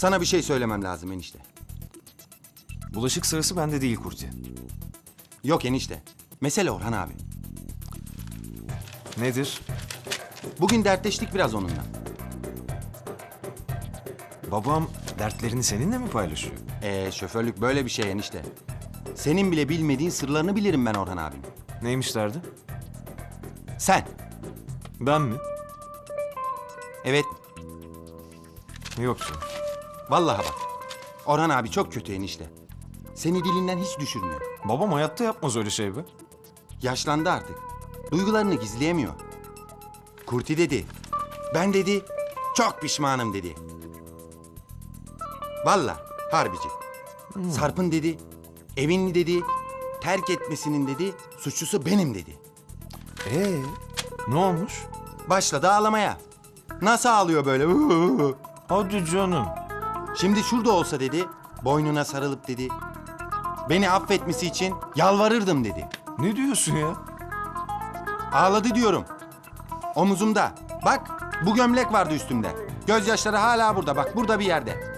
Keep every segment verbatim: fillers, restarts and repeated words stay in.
Sana bir şey söylemem lazım enişte. Bulaşık sırası bende değil Kurti. Yok enişte. Mesele Orhan abi. Nedir? Bugün dertleştik biraz onunla. Babam dertlerini seninle mi paylaşıyor? Ee, şoförlük böyle bir şey enişte. Senin bile bilmediğin sırlarını bilirim ben Orhan abim. Neymiş derdi? Sen. Ben mi? Evet. Yok canım. Vallahi bak. Orhan abi çok kötü enişte. Seni dilinden hiç düşürmüyor. Babam hayatta yapmaz öyle şey be. Yaşlandı artık. Duygularını gizleyemiyor. Kurti dedi. Ben dedi. Çok pişmanım dedi. Vallahi harbici. Sarp'ın dedi. Evini dedi. Terk etmesinin dedi. Suçlusu benim dedi. Ee, ne olmuş? Başladı ağlamaya. Nasıl ağlıyor böyle? Hadi canım. Şimdi şurada olsa dedi. Boynuna sarılıp dedi. Beni affetmesi için yalvarırdım dedi. Ne diyorsun ya? Ağladı diyorum. Omuzumda. Bak bu gömlek vardı üstümde. Gözyaşları hala burada. Bak burada bir yerde.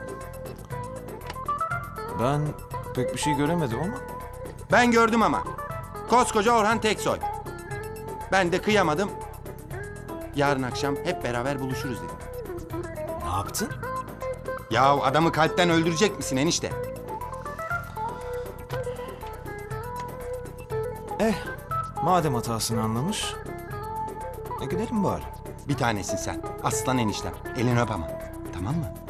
Ben pek bir şey göremedim ama. Ben gördüm ama. Koskoca Orhan Teksoy. Ben de kıyamadım. Yarın akşam hep beraber buluşuruz dedim. Ne yaptın? Ya adamı kalpten öldürecek misin enişte? Eh, madem hatasını anlamış. E gidelim bari. Bir tanesin sen. Aslan eniştem. Elini öp ama. Tamam mı?